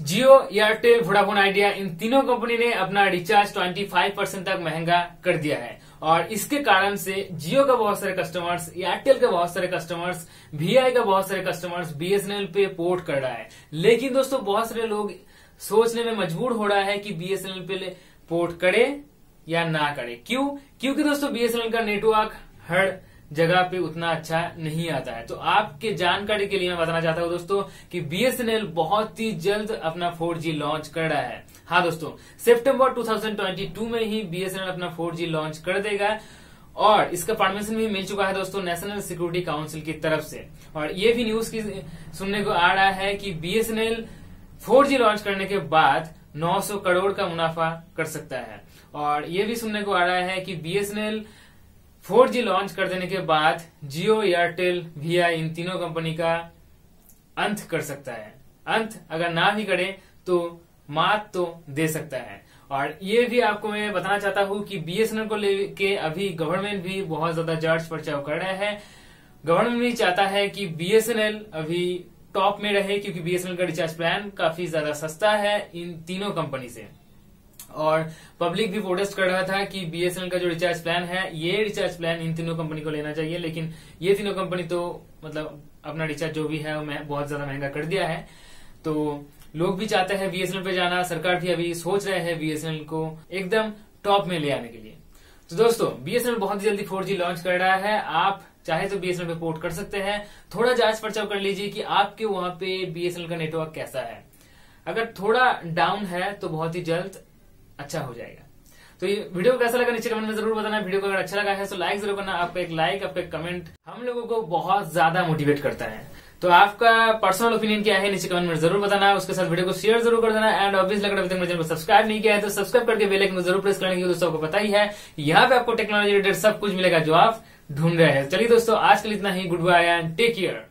जियो, Airtel, Vodafone Idea, इन तीनों company ने अपना रिचार्ज 25% तक महंगा कर दिया है। और इसके कारण से जियो का बहुत सारे कस्टमर्स, एयरटेल के बहुत सारे कस्टमर्स, वीआई का बहुत सारे कस्टमर्स बीएसएनएल पे पोर्ट कर रहा है। लेकिन दोस्तों बहुत सारे लोग सोचने में मजबूर हो रहा है कि बीएसएनएल पे पोर्ट करे या ना करे। क्यों? क्योंकि दोस्तों बीएसएनएल का नेटवर्क हर जगह पे उतना अच्छा नहीं आता है। तो आपके जानकारी के लिए मैं बताना चाहता हूं दोस्तों कि बीएसएनएल बहुत ही जल्द अपना 4G लॉन्च कर रहा है। हाँ दोस्तों, सितंबर 2022 में ही बीएसएनएल अपना 4G लॉन्च कर देगा और इसका परमिशन भी मिल चुका है दोस्तों नेशनल सिक्योरिटी काउंसिल की तरफ से। और ये भी न्यूज की सुनने को आ रहा है कि बीएसएनएल 4G लॉन्च करने के बाद 900 करोड़ का मुनाफा कर सकता है। और ये भी सुनने को आ रहा है कि बीएसएनएल 4G लॉन्च कर देने के बाद जियो, एयरटेल, वीआई इन तीनों कंपनी का अंत कर सकता है। अंत अगर ना भी करे तो मात तो दे सकता है। और ये भी आपको मैं बताना चाहता हूं कि बीएसएनएल को लेके अभी गवर्नमेंट भी बहुत ज्यादा जांच पर्चाव कर रहा है। गवर्नमेंट भी चाहता है कि बीएसएनएल अभी टॉप में रहे, क्योंकि बीएसएनएल का रिचार्ज प्लान काफी ज्यादा सस्ता है इन तीनों कंपनी से। और पब्लिक भी प्रोटेस्ट कर रहा था कि बीएसएनएल का जो रिचार्ज प्लान है, ये रिचार्ज प्लान इन तीनों कंपनी को लेना चाहिए। लेकिन ये तीनों कंपनी तो मतलब अपना रिचार्ज जो भी है वो बहुत ज्यादा महंगा कर दिया है। तो लोग भी चाहते हैं बीएसएनएल पे जाना, सरकार भी अभी सोच रहे हैं बीएसएनएल को एकदम टॉप में ले आने के लिए। तो दोस्तों बीएसएनएल बहुत जल्दी 4G लॉन्च कर रहा है। आप चाहे तो बीएसएनएल पे पोर्ट कर सकते हैं। थोड़ा जांच पर्चा कर लीजिए कि आपके वहां पे बीएसएनएल का नेटवर्क कैसा है। अगर थोड़ा डाउन है तो बहुत ही जल्द अच्छा हो जाएगा। तो ये वीडियो कैसा लगा नीचे कमेंट में जरूर बताना। वीडियो को अगर अच्छा लगा है तो लाइक जरूर करना। आपका एक लाइक, आपका एक कमेंट हम लोगों को बहुत ज्यादा मोटिवेट करता है। तो आपका पर्सनल ओपिनियन क्या है नीचे कमेंट में जरूर बताना। उसके साथ वीडियो को शेयर जरूर कर देना। एंड ऑब्वियसली अगर अभी तक मेरे चैनल को सब्सक्राइब नहीं किया है तो सब्सक्राइब करके बेल आइकन को जरूर प्रेस करने की दोस्तों को पता ही है। यहाँ पे आपको टेक्नोलॉजी रिलेटेड सब कुछ मिलेगा जो आप ढूंढ रहे हैं। चलिए दोस्तों आज के लिए इतना ही। Good bye and take care.